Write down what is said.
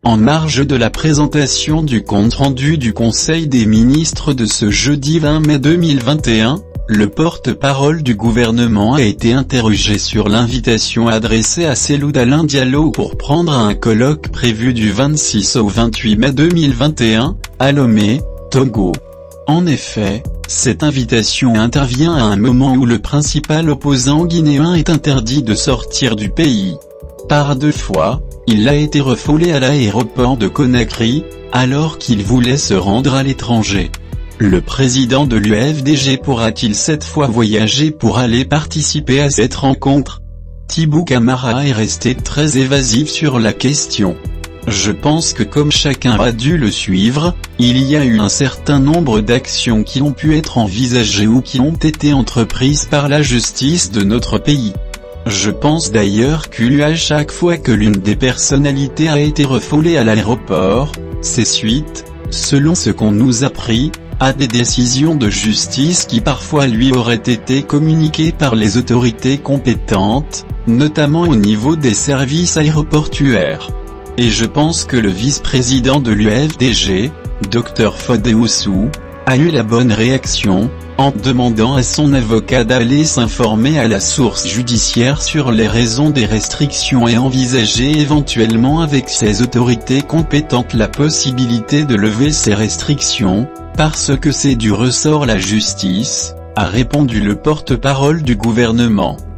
En marge de la présentation du compte-rendu du Conseil des ministres de ce jeudi 20 mai 2021, le porte-parole du gouvernement a été interrogé sur l'invitation adressée à Cellou Dalein Diallo pour prendre un colloque prévu du 26 au 28 mai 2021, à Lomé, Togo. En effet, cette invitation intervient à un moment où le principal opposant guinéen est interdit de sortir du pays. Par 2 fois, il a été refoulé à l'aéroport de Conakry, alors qu'il voulait se rendre à l'étranger. Le président de l'UFDG pourra-t-il cette fois voyager pour aller participer à cette rencontre? Thibou Camara est resté très évasif sur la question. Je pense que comme chacun a dû le suivre, il y a eu un certain nombre d'actions qui ont pu être envisagées ou qui ont été entreprises par la justice de notre pays. Je pense d'ailleurs qu'à chaque fois que l'une des personnalités a été refoulée à l'aéroport, c'est suite, selon ce qu'on nous a appris, à des décisions de justice qui parfois lui auraient été communiquées par les autorités compétentes, notamment au niveau des services aéroportuaires. Et je pense que le vice-président de l'UFDG, Dr Fodé Oussou, a eu la bonne réaction, en demandant à son avocat d'aller s'informer à la source judiciaire sur les raisons des restrictions et envisager éventuellement avec ces autorités compétentes la possibilité de lever ces restrictions, parce que c'est du ressort la justice, a répondu le porte-parole du gouvernement.